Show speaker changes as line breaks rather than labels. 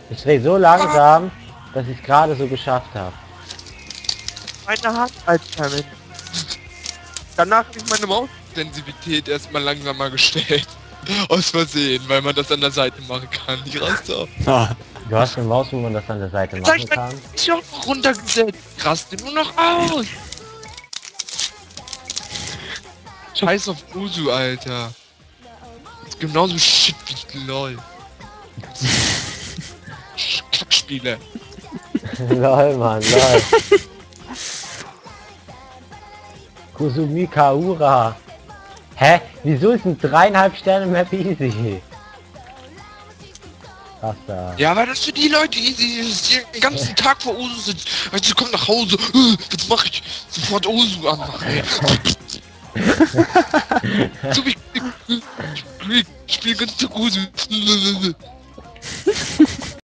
Ich drehe so langsam, dass ich es gerade so geschafft habe.
Meine Hand, Alter. Danach habe ich meine Maussensitivität erstmal langsamer gestellt. Aus Versehen, weil man das an der Seite machen kann. Ich raste auf.
Ah,
Du hast eine Maus, wo man das an der Seite
Jetzt hab
machen
ich
kann.
mich auch noch runtergesetzt. Ich raste nur noch aus. Scheiß auf Usu, Alter. Ist genauso shit wie LOL. Kackspiele.
Lol, Mann, lol. Kusumi Kaura. Hä? Wieso ist ein 3,5 Sterne Map easy? Was da?
Ja, weil das für die Leute easy ist, die den ganzen Tag vor Usu sind. Also sie kommen nach Hause, was mache ich? Sofort Usu anmachen. So wie ich spiel ganz Tag Usu.